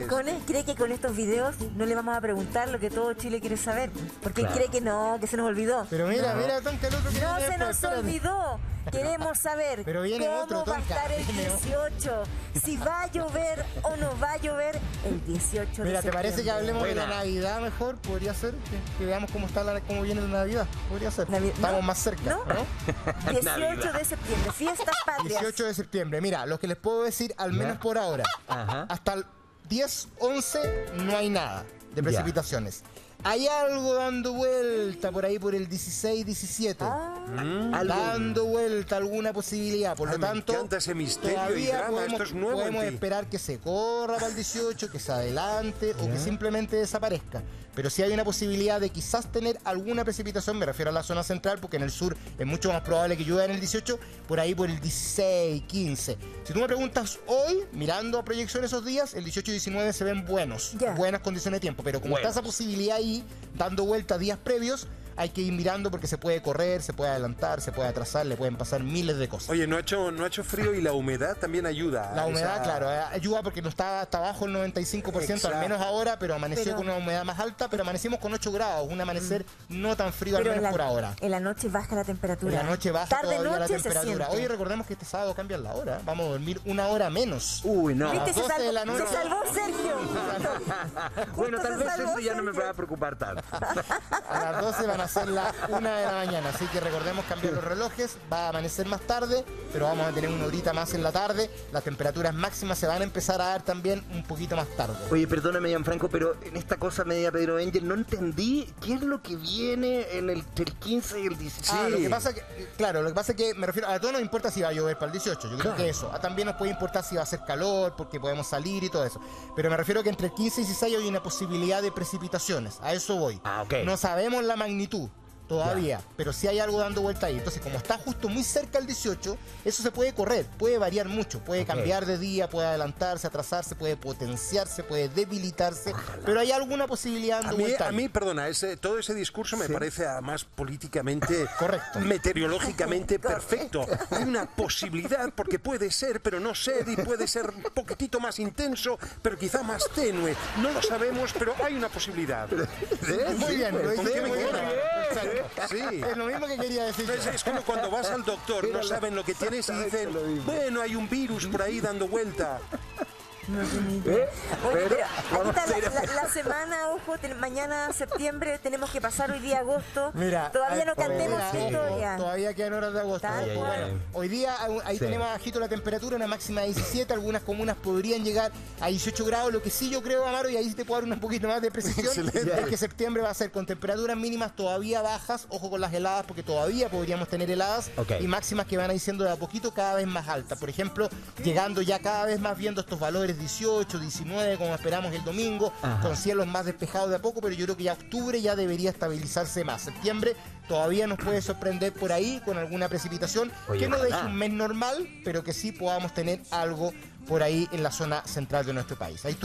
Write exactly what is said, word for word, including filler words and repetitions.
Marcone cree que con estos videos no le vamos a preguntar lo que todo Chile quiere saber. Porque claro. cree que no, que se nos olvidó. Pero mira, no. mira, Tonka, el otro que No viene se después, nos espérate. olvidó. Queremos saber Pero viene cómo otro, va a Tonka. estar el dieciocho. Si va a llover o no va a llover el dieciocho de Mira, ¿te septiembre? parece que hablemos Buena. de la Navidad mejor? Podría ser. Que, que veamos cómo está la, cómo viene la Navidad. Podría ser. Navi- Estamos ¿no? más cerca, ¿No? ¿no? dieciocho de septiembre, fiestas patrias. dieciocho de septiembre. Mira, lo que les puedo decir, al menos por ahora, Ajá. hasta el diez, once no hay nada de precipitaciones. Hay algo dando vuelta por ahí por el dieciséis, diecisiete. Ah, Mm. Dando vuelta alguna posibilidad. Por Ay, lo me tanto, encanta ese misterio y todavía drama. podemos, Esto es nuevo en podemos ti. esperar que se corra para el dieciocho, que se adelante o que simplemente desaparezca. Pero sí hay una posibilidad de quizás tener alguna precipitación, me refiero a la zona central, porque en el sur es mucho más probable que llueva en el dieciocho, por ahí por el dieciséis, quince. Si tú me preguntas hoy, mirando a proyección esos días, el dieciocho y diecinueve se ven buenos, Ya. buenas condiciones de tiempo. Pero como Buenos. está esa posibilidad ahí, dando vuelta días previos, hay que ir mirando porque se puede correr, se puede adelantar, se puede atrasar, le pueden pasar miles de cosas. Oye, no ha hecho, no ha hecho frío y la humedad también ayuda. La a humedad, esa- claro, eh, ayuda porque no está hasta abajo el noventa y cinco por ciento, al Exacto. menos ahora, pero amaneció Pero- con una humedad más alta, pero amanecimos con ocho grados, un amanecer no tan frío, al pero menos en la, por ahora. en la noche baja la temperatura. En la noche baja Tarde todavía la noche se temperatura. siente. Oye, recordemos que este sábado cambian la hora, vamos a dormir una hora menos. Uy, no. ¿Viste? Se doce salvó, de la noche. se salvó Sergio. Bueno, Justo tal se vez salvó eso ya no me Sergio. va a preocupar tanto. A las doce van a ser la una de la mañana, así que recordemos cambiar los relojes, va a amanecer más tarde, pero vamos a tener una horita más en la tarde, las temperaturas máximas se van a empezar a dar también un poquito más tarde. Oye, perdóname, Gianfranco, pero en esta cosa media Pedro Angel no entendí qué es lo que viene en el, entre el quince y el dieciséis. Ah, lo que pasa que, claro, lo que pasa es que me refiero, a todos nos importa si va a llover para el dieciocho, yo creo Claro. que eso, a también nos puede importar si va a hacer calor, porque podemos salir y todo eso, pero me refiero que entre el quince y dieciséis hay una posibilidad de precipitaciones, a eso voy. Ah, ok. No sabemos la magnitud todavía, pero sí hay algo dando vuelta ahí. Entonces, como está justo muy cerca el dieciocho, eso se puede correr, puede variar mucho, puede Ok. cambiar de día, puede adelantarse, atrasarse, puede potenciarse, puede debilitarse, pero hay alguna posibilidad A dando mí, vuelta a ahí. mí, perdona, ese, todo ese discurso me Sí. parece además políticamente, Correcto. meteorológicamente perfecto. Hay una posibilidad, porque puede ser, pero no ser, y puede ser un poquitito más intenso, pero quizá más tenue. No lo sabemos, pero hay una posibilidad. Muy bien, lo ¿Por dije qué me muy bien. queda? Exacto. Sí. Es lo mismo que quería decir. Es, es como cuando vas al doctor, no saben lo que tienes y dicen, bueno, hay un virus por ahí dando vuelta. No tengo idea. Oye, pero pero aquí vamos está a ir la, a- la- la semana, ojo, ten- mañana septiembre, tenemos que pasar hoy día agosto. Mira, Todavía no ay, cantemos mira, victoria. ojo, todavía quedan horas de agosto. Tal Ojo, cual. bueno, hoy día aún- ahí Sí. tenemos bajito la temperatura, una máxima de diecisiete, algunas comunas podrían llegar a dieciocho grados, lo que sí yo creo, Amaro, y ahí sí te puedo dar un poquito más de precisión, Excelente. es que septiembre va a ser con temperaturas mínimas todavía bajas, ojo con las heladas, porque todavía podríamos tener heladas, Ok. y máximas que van a ir siendo de a poquito cada vez más altas. Por ejemplo, llegando ya cada vez más viendo estos valores dieciocho, diecinueve, como esperamos el domingo, Ajá. con cielos más despejados de a poco, pero yo creo que ya octubre ya debería estabilizarse más. Septiembre todavía nos puede sorprender por ahí con alguna precipitación, Oye, que no ojalá. deje un mes normal, pero que sí podamos tener algo por ahí en la zona central de nuestro país. Ahí